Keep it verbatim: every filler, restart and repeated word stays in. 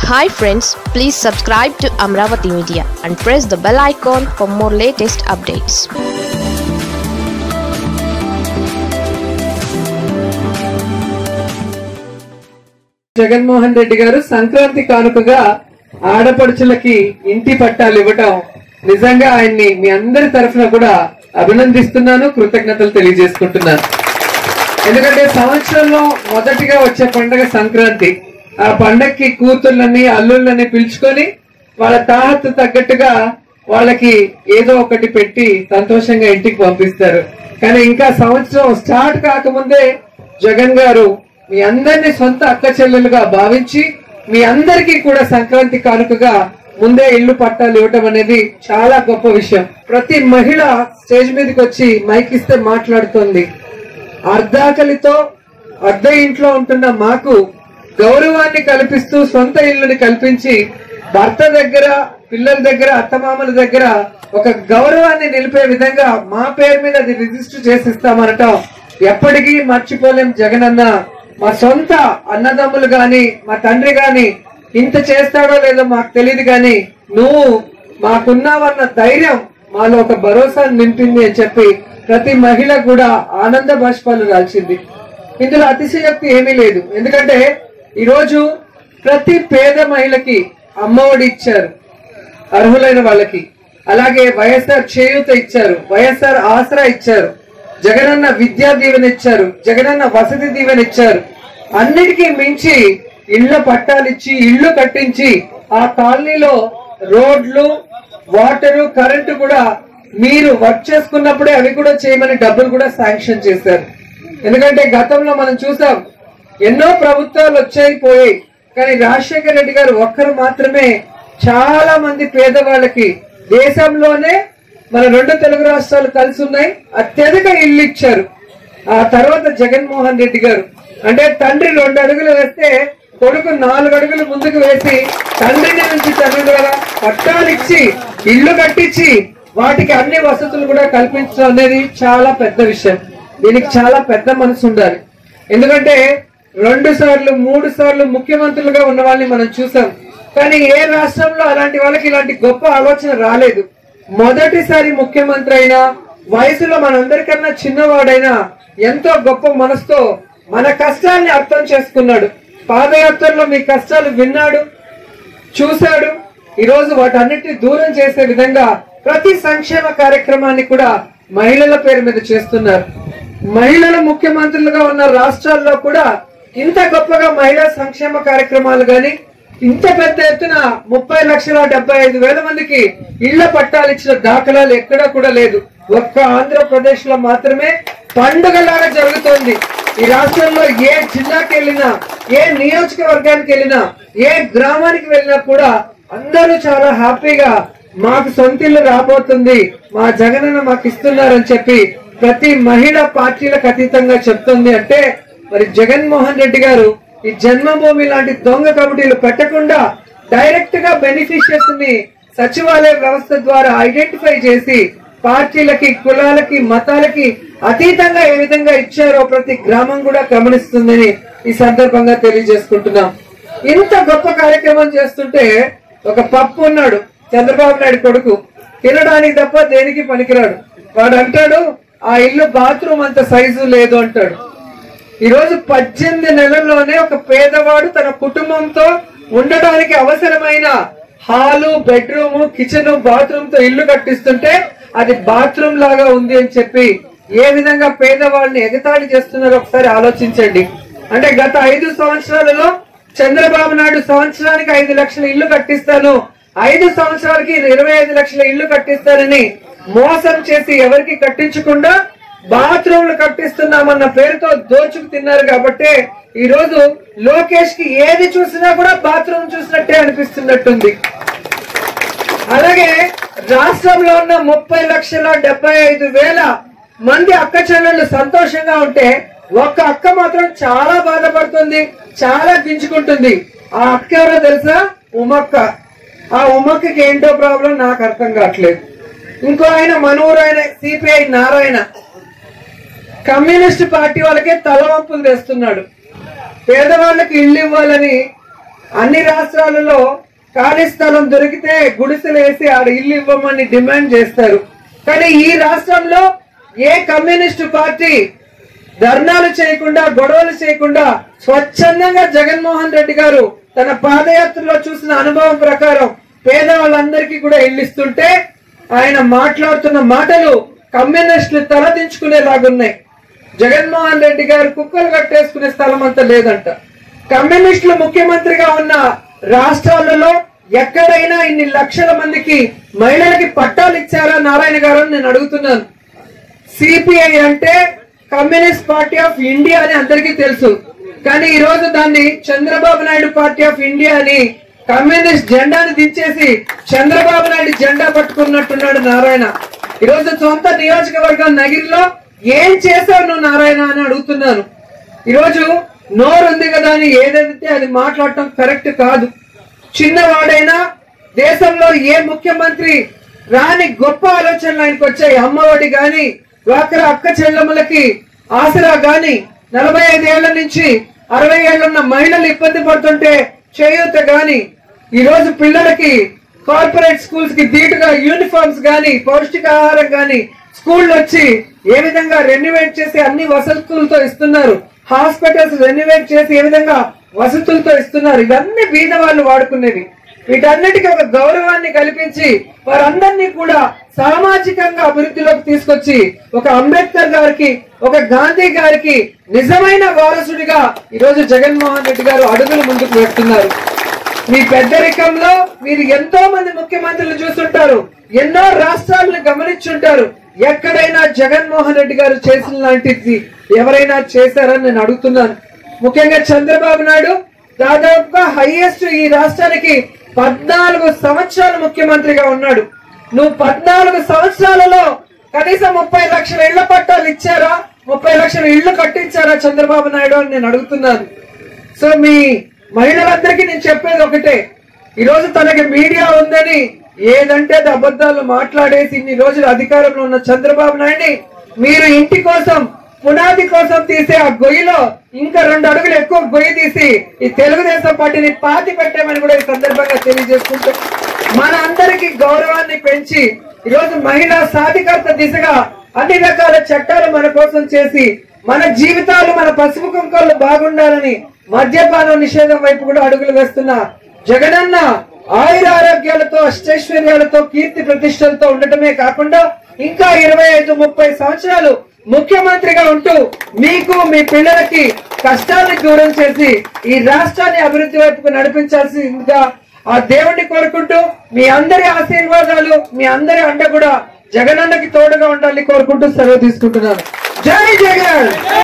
Hi friends, please subscribe to Amravati Media and press the bell icon for more latest updates. Jaganmohan Reddy గారు సంక్రాంతి కానుకగా ఆడపడుచులకి ఇంటి పట్టాలు ఇవ్వటం నిజంగా ఆయన్ని మీ అందరి తరఫున కూడా అభినందిస్తున్నాను, కృతజ్ఞతలు తెలియజేసుకుంటున్నాను. ఎందుకంటే సంవత్సరంలో మొదటిగా వచ్చే పండుగ సంక్రాంతి. ఆ పండగకి కూతుళ్ళని అల్లుళ్ళని పిలుచుకొని వాళ్ళ తాహత్తు తగ్గట్టుగా వాళ్ళకి ఏదో ఒకటి పెట్టి సంతోషంగా ఇంటికి పంపిస్తారు. కానీ ఇంకా సంవత్సరం స్టార్ట్ కాకముందే జగన్ గారు మీ అందరినీ సొంత అక్క చెల్లెలుగా భావించి మీ అందరికీ కూడా సంక్రాంతి కానుకగా ముందే ఇల్లు పట్టాలు ఇవ్వటం అనేది చాలా గొప్ప విషయం. ప్రతి మహిళ స్టేజ్ మీదకి వచ్చి మైక్ ఇస్తే మాట్లాడుతోంది. అర్ధాకలితో అద్దె ఇంట్లో ఉంటున్న మాకు గౌరవాన్ని కల్పిస్తూ సొంత ఇల్లుని కల్పించి భర్త దగ్గర, పిల్లల దగ్గర, అత్తమామల దగ్గర ఒక గౌరవాన్ని నిలిపే విధంగా మా పేరు మీద అది రిజిస్టర్ చేసిస్తామనటం ఎప్పటికీ మర్చిపోలేం. జగన్ అన్న మా సొంత అన్నదమ్ములు గాని మా తండ్రి గాని ఇంత చేస్తాడో లేదో మాకు తెలియదు, గాని నువ్వు మాకున్నావన్న ధైర్యం మాలో ఒక భరోసాను నింపింది అని చెప్పి ప్రతి మహిళ కూడా ఆనంద బాష్పాలు రాల్చింది. ఇందులో అతిశయోక్తి ఏమీ లేదు. ఎందుకంటే ఈరోజు ప్రతి పేద మహిళకి అమ్మఒడి ఇచ్చారు అర్హులైన వాళ్ళకి, అలాగే వైఎస్ఆర్ చేయూత ఇచ్చారు, వైఎస్ఆర్ ఆసరా ఇచ్చారు, జగనన్న విద్యా దీవెన ఇచ్చారు, జగనన్న వసతి దీవెన ఇచ్చారు. అన్నిటికీ మించి ఇళ్ల పట్టాలిచ్చి ఇళ్లు కట్టించి ఆ కాలనీలో రోడ్లు, వాటరు, కరెంటు కూడా మీరు వర్క్ చేసుకున్నప్పుడే అవి కూడా చేయమని డబ్బులు కూడా శాంక్షన్ చేశారు. ఎందుకంటే గతంలో మనం చూసాం ఎన్నో ప్రభుత్వాలు వచ్చాయి పోయాయి, కానీ రాజశేఖర రెడ్డి గారు ఒక్కరు మాత్రమే చాలా మంది పేదవాళ్ళకి దేశంలోనే మన రెండు తెలుగు రాష్ట్రాలు కలిసి ఉన్నాయి అత్యధిక ఇల్లు ఇచ్చారు. ఆ తర్వాత జగన్మోహన్ రెడ్డి గారు అంటే తండ్రి రెండు అడుగులు వేస్తే కొడుకు నాలుగు అడుగులు ముందుకు వేసి తండ్రిని నుంచి తండ్రి ద్వారా పట్టాలు ఇచ్చి ఇల్లు కట్టించి వాటికి అన్ని వసతులు కూడా కల్పించడం అనేది చాలా పెద్ద విషయం. దీనికి చాలా పెద్ద మనసు ఉండాలి. ఎందుకంటే రెండు సార్లు మూడు సార్లు ముఖ్యమంత్రులుగా ఉన్న వాళ్ళని మనం చూసాం, కానీ ఏ రాష్ట్రంలో అలాంటి వాళ్ళకి ఇలాంటి గొప్ప ఆలోచన రాలేదు. మొదటిసారి ముఖ్యమంత్రి అయినా, వయసులో మనందరికన్నా చిన్నవాడైనా ఎంతో గొప్ప మనసుతో మన కష్టాన్ని అర్థం చేసుకున్నాడు. పాదయాత్రలో మీ కష్టాలు విన్నాడు, చూశాడు. ఈరోజు వాటన్నిటిని దూరం చేసే విధంగా ప్రతి సంక్షేమ కార్యక్రమాన్ని కూడా మహిళల పేరు మీద చేస్తున్నారు. మహిళలు ముఖ్యమంత్రులుగా ఉన్న రాష్ట్రాల్లో కూడా ఇంత గొప్పగా మహిళా సంక్షేమ కార్యక్రమాలు గాని ఇంత పెద్ద ఎత్తున ముప్పై లక్షల డెబ్బై ఐదు వేల మందికి ఇళ్ల పట్టాలు ఇచ్చిన దాఖలాలు ఎక్కడా కూడా లేదు. ఒక్క ఆంధ్రప్రదేశ్ లో మాత్రమే పండుగలాగా జరుగుతోంది. ఈ రాష్ట్రంలో ఏ జిల్లాకి వెళ్ళినా, ఏ నియోజకవర్గానికి వెళ్ళినా, ఏ గ్రామానికి వెళ్ళినా కూడా అందరూ చాలా హ్యాపీగా మాకు సొంతిల్లు రాబోతుంది, మా జగనన్న మాకు ఇస్తున్నారని చెప్పి ప్రతి మహిళ పార్టీలకు అతీతంగా చెప్తుంది. అంటే మరి జగన్మోహన్ రెడ్డి గారు ఈ జన్మభూమి లాంటి దొంగ కమిటీలు పెట్టకుండా డైరెక్ట్ గా బెనిఫిషియర్స్ ని సచివాలయ వ్యవస్థ ద్వారా ఐడెంటిఫై చేసి పార్టీలకి, కులాలకి, మతాలకి అతీతంగా ఏ విధంగా ఇచ్చారో ప్రతి గ్రామం కూడా గమనిస్తుందని ఈ సందర్భంగా తెలియజేసుకుంటున్నాం. ఇంత గొప్ప కార్యక్రమం చేస్తుంటే ఒక పప్పు ఉన్నాడు, చంద్రబాబు నాయుడు కొడుకు, తినడానికి తప్ప దేనికి పనికిరాడు. వాడు అంటాడు ఆ ఇల్లు బాత్రూమ్ అంత సైజు లేదు అంటాడు. ఈరోజు పద్దెనిమిది నెలల్లోనే ఒక పేదవాడు తన కుటుంబంతో ఉండడానికి అవసరమైన హాలు, బెడ్రూమ్, కిచెన్, బాత్రూమ్ తో ఇల్లు కట్టిస్తుంటే అది బాత్రూమ్ లాగా ఉంది అని చెప్పి ఏ విధంగా పేదవాళ్ళని ఎగతాళి చేస్తున్నారో ఒకసారి ఆలోచించండి. అంటే గత ఐదు సంవత్సరాలలో చంద్రబాబు నాయుడు సంవత్సరానికి ఐదు లక్షల ఇల్లు కట్టిస్తాను, ఐదు సంవత్సరాలకి ఇరవై ఐదు లక్షల ఇల్లు కట్టిస్తానని మోసం చేసి ఎవరికి కట్టించకుండా బాత్రూమ్లు కట్టిస్తున్నామన్న పేరుతో దోచుకు తిన్నారు. కాబట్టి ఈ రోజు లోకేష్ కి ఏది చూసినా కూడా బాత్రూమ్ చూసినట్టే అనిపిస్తున్నట్టుంది. అలాగే రాష్ట్రంలో ఉన్న ముప్పై లక్షల డెబ్బై ఐదు వేల మంది అక్క చెల్లెళ్ళు సంతోషంగా ఉంటే ఒక్క అక్క మాత్రం చాలా బాధపడుతుంది, చాలా గింజుకుంటుంది. ఆ అక్క ఎవరో తెలుసా? ఉమక్క. ఆ ఉమక్కకి ఏంటో ప్రాబ్లం నాకు అర్థం కావట్లేదు. ఇంకో ఆయన మనూరు ఆయన సిపిఐ నారాయణ కమ్యూనిస్ట్ పార్టీ వాళ్ళకే తలవంపులు తెస్తున్నాడు. పేదవాళ్ళకి ఇల్లు ఇవ్వాలని అన్ని రాష్ట్రాలలో ఖాళీ స్థలం దొరికితే గుడిసెలు వేసి ఆడ ఇల్లు ఇవ్వమని డిమాండ్ చేస్తారు. కానీ ఈ రాష్ట్రంలో ఏ కమ్యూనిస్టు పార్టీ ధర్నాలు చేయకుండా గొడవలు చేయకుండా స్వచ్ఛందంగా జగన్మోహన్ రెడ్డి గారు తన పాదయాత్రలో చూసిన అనుభవం ప్రకారం పేదవాళ్ళందరికీ కూడా ఇల్లు ఇస్తుంటే ఆయన మాట్లాడుతున్న మాటలు కమ్యూనిస్టులు తలదించుకునేలాగున్నాయి. జగన్మోహన్ రెడ్డి గారు కుక్కలు కట్టేసుకునే స్థలం అంతా లేదంట. కమ్యూనిస్టులు ముఖ్యమంత్రిగా ఉన్న రాష్ట్రాలలో ఎక్కడైనా ఇన్ని లక్షల మందికి మహిళలకి పట్టాలు ఇచ్చారా నారాయణ గారు నేను అడుగుతున్నాను. సిపిఐ అంటే కమ్యూనిస్ట్ పార్టీ ఆఫ్ ఇండియా అని అందరికీ తెలుసు. కానీ ఈ రోజు దాన్ని Chandrababu Naidu party of India అని కమ్యూనిస్ట్ జెండాను దించేసి చంద్రబాబు నాయుడు జెండా పట్టుకున్నట్టున్నాడు నారాయణ. ఈరోజు సొంత నియోజకవర్గం నగిరిలో ఏం చేశావు నువ్వు నారాయణ అని అడుగుతున్నాను. ఈరోజు నోరు ఉంది కదా అని ఏదైతే అది మాట్లాడటం కరెక్ట్ కాదు. చిన్నవాడైనా దేశంలో ఏ ముఖ్యమంత్రి రాని గొప్ప ఆలోచనలు ఆయనకు వచ్చాయి. అమ్మఒడి గాని, డ్వాక్రా అక్క చెల్లెమ్మలకి ఆసరా గాని, నలభై ఐదు ఏళ్ల నుంచి అరవై ఏళ్లున్న మహిళలు ఇబ్బంది పడుతుంటే చేయూత గాని, ఈ రోజు పిల్లలకి కార్పొరేట్ స్కూల్స్ కి ధీటుగా యూనిఫామ్స్ గాని, పౌష్టికాహారం గాని, స్కూళ్ళు వచ్చి ఏ విధంగా రెన్యువేట్ చేసి అన్ని వసతులతో ఇస్తున్నారు, హాస్పిటల్స్ రెన్యువేట్ చేసి ఏ విధంగా వసతులతో ఇస్తున్నారు. ఇవన్నీ బీద వాళ్ళు వాడుకునేవి. వీటన్నిటికీ ఒక గౌరవాన్ని కల్పించి వారందరినీ కూడా సామాజికంగా అభివృద్ధిలోకి తీసుకొచ్చి ఒక అంబేద్కర్ గారికి, ఒక గాంధీ గారికి నిజమైన వారసుడిగా ఈరోజు జగన్మోహన్ రెడ్డి గారు అడుగులు ముందుకు వేస్తున్నారు. మీ పెద్దరికంలో మీరు ఎంతో మంది ముఖ్యమంత్రులు చూస్తుంటారు, ఎన్నో రాష్ట్రాలను గమనించుంటారు. ఎక్కడైనా జగన్మోహన్ రెడ్డి గారు చేసిన లాంటిది ఎవరైనా చేశారని నేను అడుగుతున్నాను. ముఖ్యంగా చంద్రబాబు నాయుడు దాదాపుగా హైయెస్ట్ ఈ రాష్ట్రానికి పద్నాలుగు సంవత్సరాలు ముఖ్యమంత్రిగా ఉన్నాడు. నువ్వు పద్నాలుగు సంవత్సరాలలో కనీసం ముప్పై లక్షల ఇళ్ల పట్టాలు ఇచ్చారా, ముప్పై లక్షల ఇళ్లు కట్టించారా చంద్రబాబు నాయుడు అని నేను అడుగుతున్నాను. సో మీ మహిళలందరికీ నేను చెప్పేది ఒకటే, ఈరోజు తనకి మీడియా ఉందని ఏదంటే అది అబద్ధాలు మాట్లాడేసి ఇన్ని రోజులు అధికారంలో ఉన్న చంద్రబాబు నాయుడిని మీరు ఇంటి కోసం పునాది కోసం తీసే ఆ గొయ్యిలో ఇంకా రెండు అడుగులు ఎక్కువ గొయ్యి తీసి ఈ తెలుగుదేశం పార్టీని పాతి పెట్టామని కూడా ఈ సందర్భంగా తెలియజేసుకుంటూ మన అందరికి గౌరవాన్ని పెంచి ఈరోజు మహిళా సాధికారత దిశగా అన్ని రకాల చట్టాలు మన కోసం చేసి మన జీవితాలు మన పసుపు కుంకాలు బాగుండాలని మద్యపాన నిషేధం వైపు కూడా అడుగులు వేస్తున్న జగనన్న ఆయుర ఆరోగ్యాలతో అష్టైశ్వర్యాలతో కీర్తి ప్రతిష్టలతో ఉండటమే కాకుండా ఇంకా ఇరవై ఐదు ముప్పై సంవత్సరాలు ముఖ్యమంత్రిగా ఉంటూ మీకు మీ పిల్లలకి కష్టాన్ని దూరం చేసి ఈ రాష్ట్రాన్ని అభివృద్ధి వైపుకు నడిపించాల్సిందిగా ఆ దేవుణ్ణి కోరుకుంటూ మీ అందరి ఆశీర్వాదాలు మీ అందరి అండ కూడా జగనన్నకి తోడుగా ఉండాలని కోరుకుంటూ సెలవు తీసుకుంటున్నాను. జై జగన్.